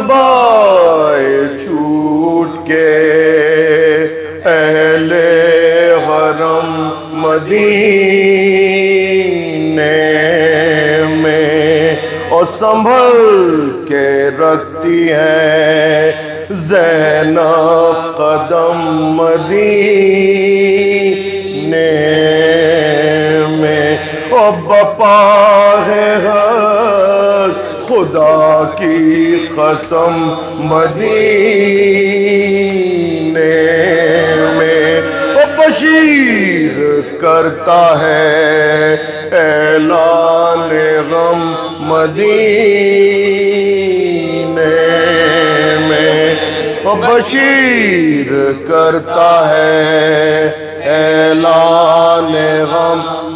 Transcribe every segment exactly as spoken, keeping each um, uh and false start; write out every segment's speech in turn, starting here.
جب آئے چھوٹ کے اہل حرم مدینے میں، اور سنبھل کے رکھتی ہے زینب قدم مدینے میں، اور بپا ہے خدا کی قسم مدینے میں، اور بشیر کرتا ہے اعلان غم مدینے میں، اور بشیر کرتا ہے اعلان غم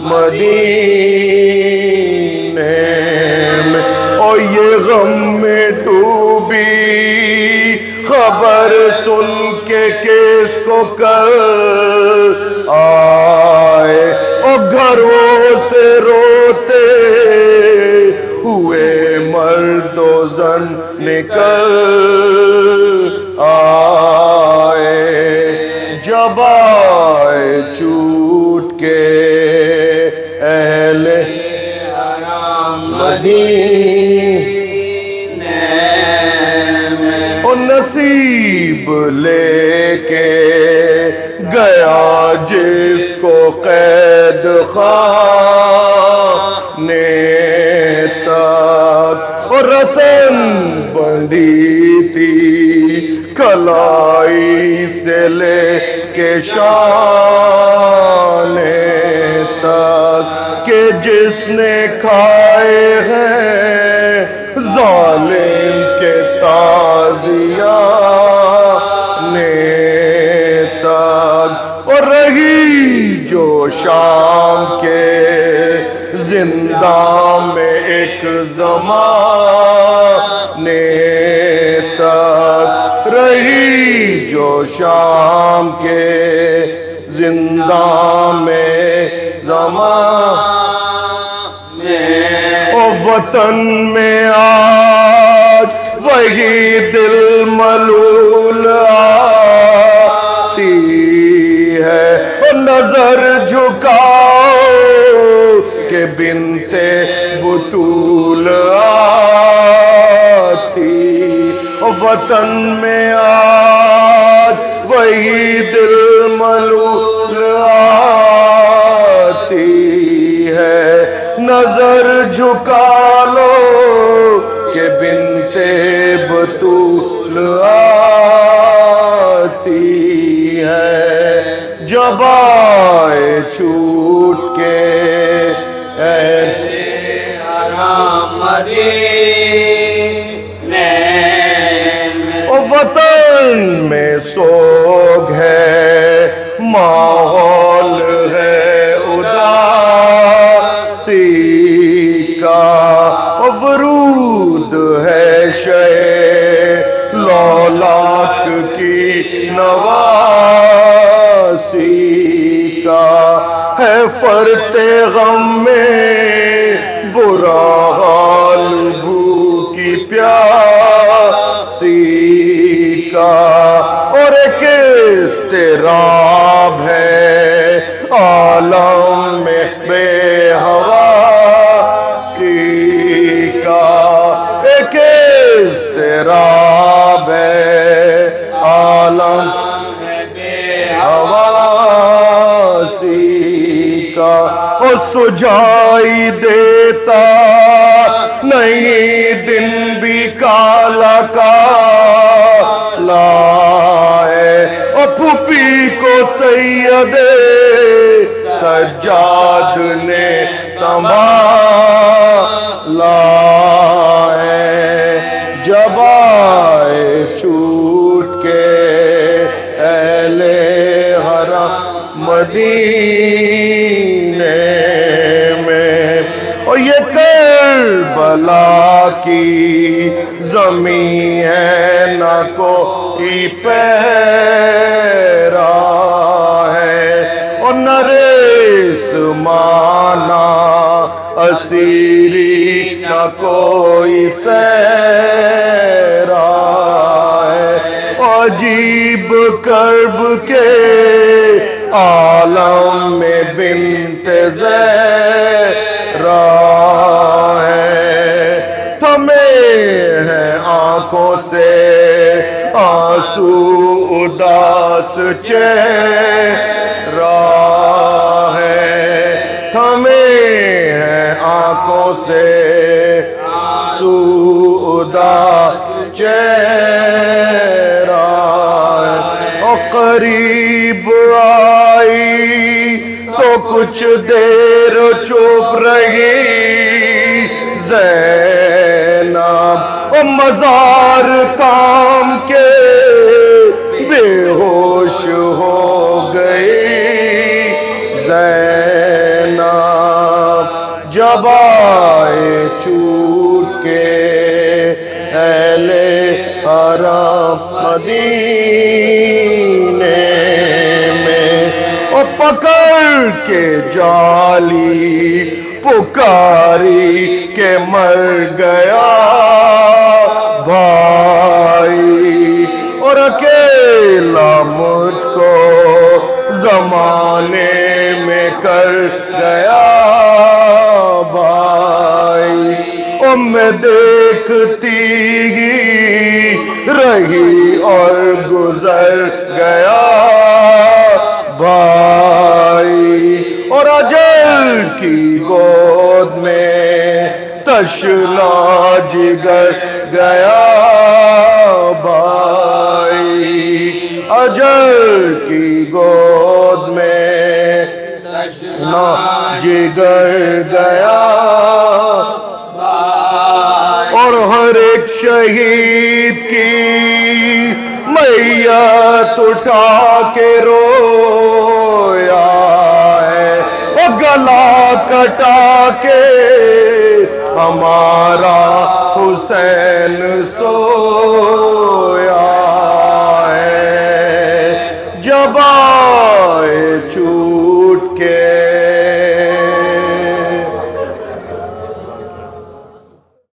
مدینے میں، اور یہ غم میں ڈوبی خبر سن کے کس کو کر آئے، اور گھروں سے روتے ہوئے مرد و زن نکل آئے، جب آئے چھوٹ کے اہل مدینے میں، اور نصیب لے کے گیا جس کو قید خانے تک، اور رسن بندھی تھی کلائی سے لے کے شانے تک، کہ جس نے کھائے ہیں ظالم کے تازیانے تک، اور رہی جو شام کے زندان میں ایک زمانے تک، رہی جو شام کے زندان میں زمانے، اور وطن میں آج وہی دل ملول آتی ہے، اور نظر جھکاؤ کہ بنتے بطول آتی، اور وطن میں آج وہی دل ملول آتی ہے، نظر جھکا لو کہ بنتے بطول آتی ہے، جب آئے چھوٹ کے اہل حرم مدینے میں، اور وطن میں سوگ ہے، ماحول ہے اداسی کا، اور ورود ہے شہ لولاک کی نواسی کا، ہے فرت غم میں برا حال بھوکی پیاسی کا، اور ایک اضطراب ہے عالم میں بے حواسی کا، ایک اضطراب ہے عالم میں بے حواسی کا، اور سجائی دیتا نہیں دن بھی کالا کالا ہے، اور پھوپھی کو سید سجاد نے سنبھالا ہے، جب آئے چھوٹ کے اہل حرم مدینے میں، اور یہ کربلا کی زمین ہے نہ کوئی پیرا ہے، اور نہ ریس مانا اسیری نہ کوئی سیرا ہے، عجیب کرب کے عالم میں بنت زہرا ہے، تھمے ہیں آنکھوں سے آنسو اداس چہرہ ہے، تھمے ہیں آنکھوں سے آنسو اداس چہرہ ہے، اور قریب آئی تو کچھ دیر چپ رہی زینب، اور مزار کام کے بے ہوش ہو گئی زینب، جب آئے چھوٹ کے اہل حرم مدینے میں، اور پکڑ کے جالی پکاری کہ مر گیا بھائی، اور اکیلا مجھ کو زمانے میں کر گیا بھائی، اور میں دیکھتی ہی رہی اور گزر گیا بھائی، اور اجل کی گود میں تشنا جگر گیا بھائی، اجل کی گود میں تشنا جگر گیا بھائی، اور ہر ایک شہید کی میت اٹھا کے رویا ہے، اور گلا کٹا کے ہمارا حسین سویا ہے، جب آئے چھوٹ